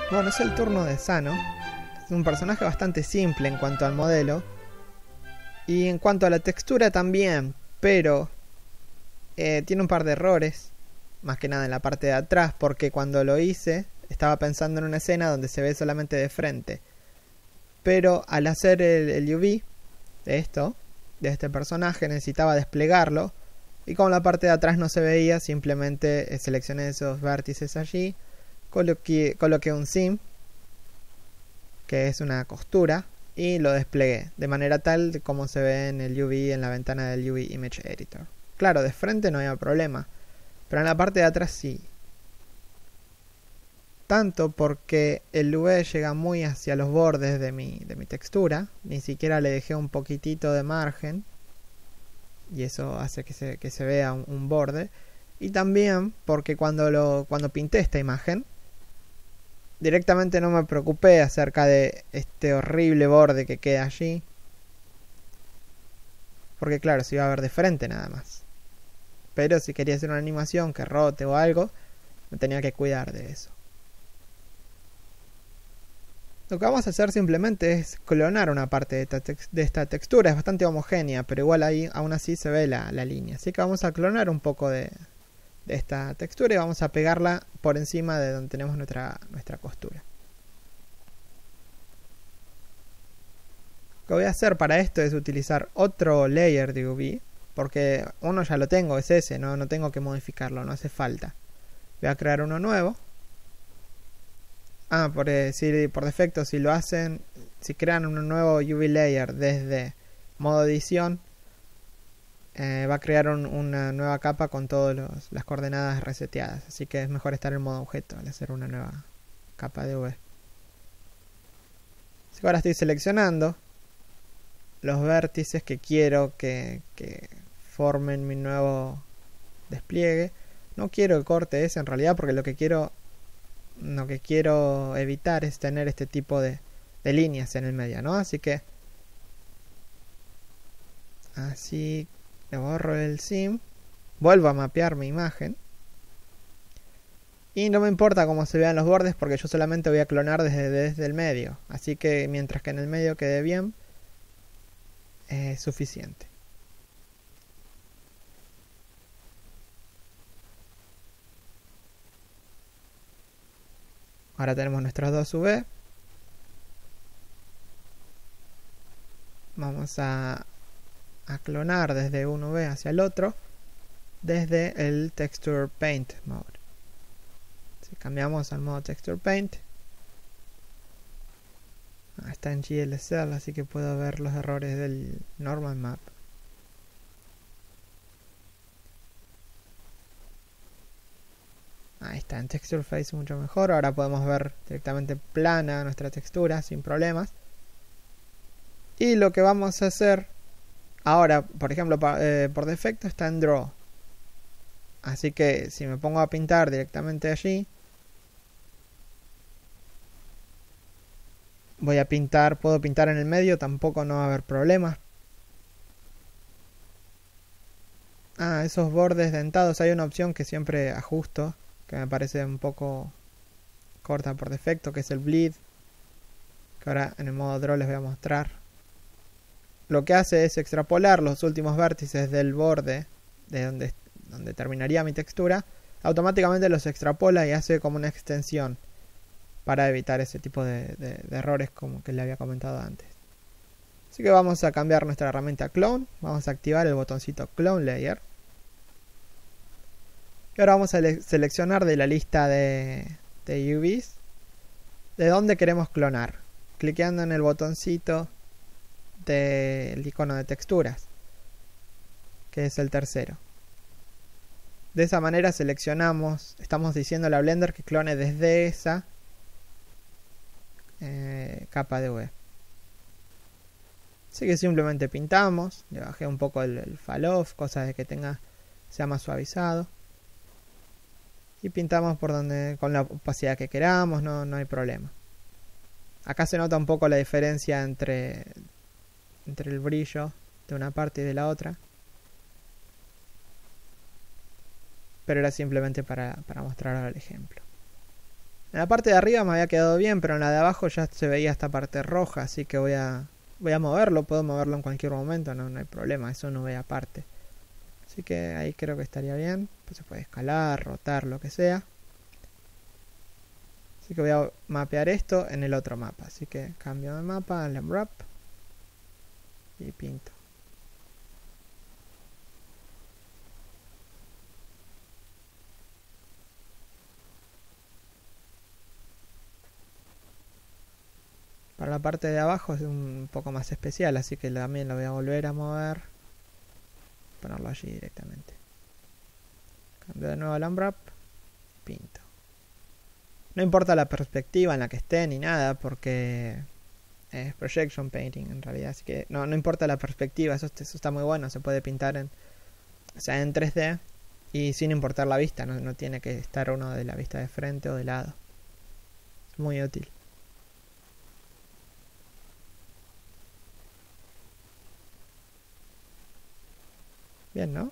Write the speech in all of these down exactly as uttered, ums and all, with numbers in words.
Bueno, es el turno de Sano. Es un personaje bastante simple en cuanto al modelo. Y en cuanto a la textura también. Pero eh, tiene un par de errores. Más que nada en la parte de atrás. Porque cuando lo hice estaba pensando en una escena donde se ve solamente de frente. Pero al hacer el, el U V de esto, de este personaje, necesitaba desplegarlo. Y como la parte de atrás no se veía, simplemente eh, seleccioné esos vértices allí. Coloqué, coloqué un sim, que es una costura, y lo desplegué de manera tal como se ve en el U V, en la ventana del U V Image Editor. Claro, de frente no había problema, pero en la parte de atrás sí. Tanto porque el U V llega muy hacia los bordes de mi, de mi textura, ni siquiera le dejé un poquitito de margen, y eso hace que se, que se vea un, un borde. Y también porque cuando, lo, cuando pinté esta imagen, directamente no me preocupé acerca de este horrible borde que queda allí. Porque claro, se iba a ver de frente nada más. Pero si quería hacer una animación que rote o algo, me tenía que cuidar de eso. Lo que vamos a hacer simplemente es clonar una parte de esta, tex de esta textura. Es bastante homogénea, pero igual ahí aún así se ve la, la línea. Así que vamos a clonar un poco de, de esta textura y vamos a pegarla por encima de donde tenemos nuestra, nuestra costura. Lo que voy a hacer para esto es utilizar otro layer de U V, porque uno ya lo tengo, es ese, no, no tengo que modificarlo, no hace falta. Voy a crear uno nuevo. Ah, por, eh, si, por defecto, si lo hacen, si crean un nuevo U V layer desde modo edición, eh, va a crear un, una nueva capa con todas las coordenadas reseteadas. Así que es mejor estar en modo objeto al hacer una nueva capa de U V. Así que ahora estoy seleccionando los vértices que quiero que, que formen mi nuevo despliegue. No quiero el corte ese en realidad, porque lo que quiero lo que quiero evitar es tener este tipo de, de líneas en el medio, ¿no? Así que así le borro el sim, vuelvo a mapear mi imagen y no me importa cómo se vean los bordes, porque yo solamente voy a clonar desde, desde el medio. Así que mientras que en el medio quede bien, es suficiente. Ahora tenemos nuestros dos U V. Vamos a, a clonar desde un U V hacia el otro desde el Texture Paint Mode. Si cambiamos al modo Texture Paint, ah, está en G L S L, así que puedo ver los errores del Normal Map. Ahí está, en Texture Face mucho mejor. Ahora podemos ver directamente plana nuestra textura sin problemas. Y lo que vamos a hacer ahora, por ejemplo, eh, por defecto está en Draw. Así que si me pongo a pintar directamente allí, voy a pintar, puedo pintar en el medio, tampoco no va a haber problemas. Ah, esos bordes dentados, hay una opción que siempre ajusto, que me parece un poco corta por defecto, que es el bleed, que ahora en el modo draw les voy a mostrar. Lo que hace es extrapolar los últimos vértices del borde de donde, donde terminaría mi textura, automáticamente los extrapola y hace como una extensión para evitar ese tipo de, de, de errores como que le había comentado antes. Así que vamos a cambiar nuestra herramienta Clone, vamos a activar el botoncito Clone Layer. Y ahora vamos a seleccionar de la lista de, de U Vs de dónde queremos clonar, cliqueando en el botoncito del icono de texturas, que es el tercero. De esa manera seleccionamos, estamos diciéndole a Blender que clone desde esa eh, capa de U V. Así que simplemente pintamos, le bajé un poco el, el fall off, cosa de que tenga, sea más suavizado. Y pintamos por donde, con la opacidad que queramos, no, no hay problema. Acá se nota un poco la diferencia entre, entre el brillo de una parte y de la otra. Pero era simplemente para, para mostrar el ejemplo. En la parte de arriba me había quedado bien, pero en la de abajo ya se veía esta parte roja, así que voy a voy a moverlo, puedo moverlo en cualquier momento, no, no hay problema, eso no ve aparte. Así que ahí creo que estaría bien, pues se puede escalar, rotar, lo que sea. Así que voy a mapear esto en el otro mapa, así que cambio de mapa, le wrap y pinto. Para la parte de abajo es un poco más especial, así que también lo voy a volver a mover. Ponerlo allí directamente. Cambio de nuevo al unwrap. Pinto. No importa la perspectiva en la que esté ni nada, porque es projection painting en realidad. Así que no, no importa la perspectiva, eso, eso está muy bueno. Se puede pintar en, o sea, en tres D y sin importar la vista. No, no tiene que estar uno de la vista de frente o de lado. Es muy útil. Bien, ¿no?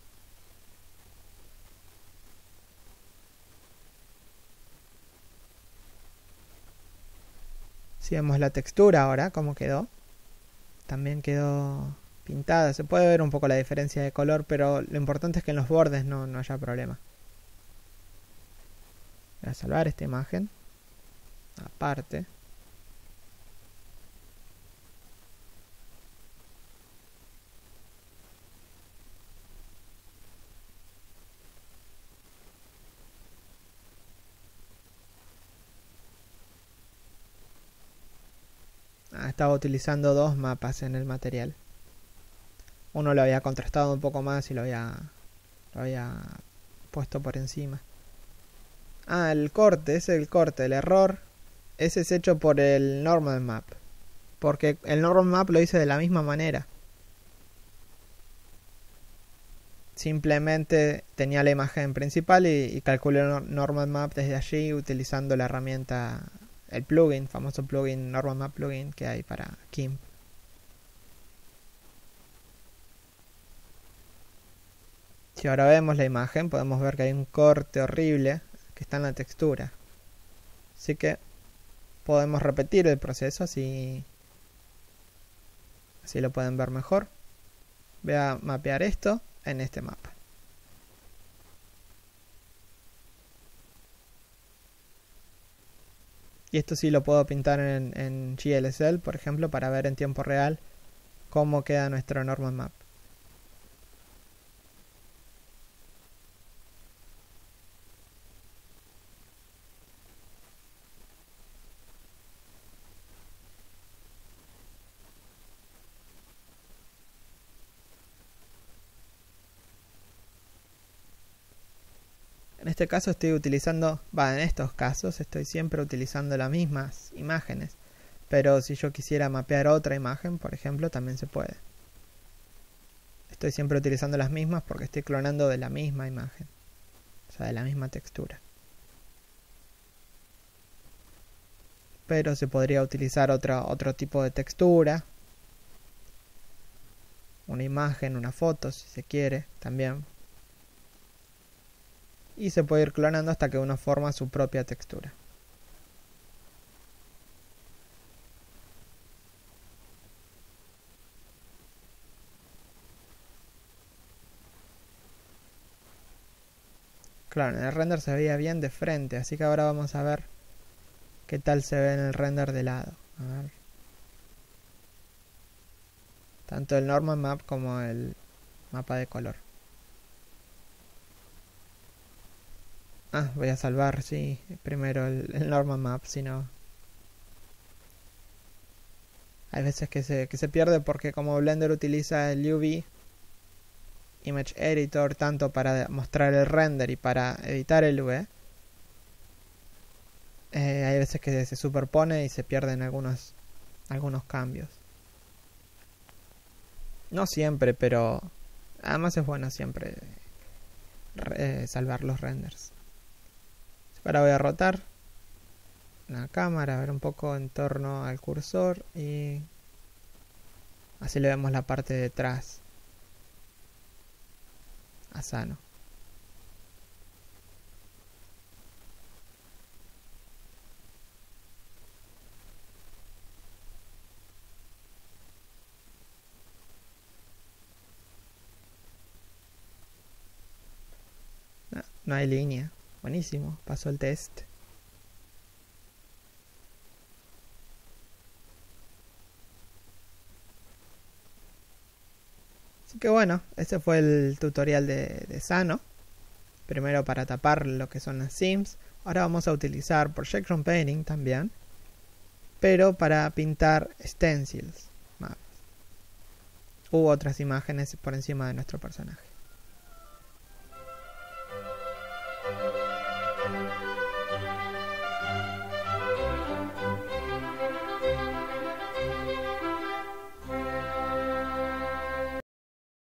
Si vemos la textura ahora, cómo quedó. También quedó pintada. Se puede ver un poco la diferencia de color, pero lo importante es que en los bordes no, no haya problema. Voy a salvar esta imagen. Aparte. Ah, estaba utilizando dos mapas en el material. Uno lo había contrastado un poco más y lo había, lo había puesto por encima. Ah, el corte, ese es el corte, el error. Ese es hecho por el normal map. Porque el normal map lo hice de la misma manera. Simplemente tenía la imagen principal y, y calculé el normal map desde allí utilizando la herramienta, el plugin, famoso plugin, normal map plugin que hay para GIMP. Si ahora vemos la imagen, podemos ver que hay un corte horrible que está en la textura. Así que podemos repetir el proceso, así, así lo pueden ver mejor. Voy a mapear esto en este mapa. Y esto sí lo puedo pintar en, en G L S L, por ejemplo, para ver en tiempo real cómo queda nuestro normal map. En este caso estoy utilizando, va, en estos casos estoy siempre utilizando las mismas imágenes. Pero si yo quisiera mapear otra imagen, por ejemplo, también se puede. Estoy siempre utilizando las mismas porque estoy clonando de la misma imagen. O sea, de la misma textura. Pero se podría utilizar otro, otro tipo de textura. Una imagen, una foto, si se quiere, también. Y se puede ir clonando hasta que uno forma su propia textura. Claro, en el render se veía bien de frente, así que ahora vamos a ver qué tal se ve en el render de lado. A ver. Tanto el normal map como el mapa de color. Ah, voy a salvar, sí, primero el, el normal map, si no... Hay veces que se, que se pierde porque como Blender utiliza el U V Image Editor tanto para mostrar el render y para editar el U V, eh, hay veces que se superpone y se pierden algunos, algunos cambios. No siempre, pero además es bueno siempre eh, salvar los renders. Ahora voy a rotar la cámara, a ver un poco en torno al cursor y así le vemos la parte de atrás a Sano. No hay línea. Buenísimo, pasó el test. Así que bueno, ese fue el tutorial de, de Sano. Primero para tapar lo que son las sims. Ahora vamos a utilizar Projection Painting también, pero para pintar stencils, mapas, u otras imágenes por encima de nuestro personaje.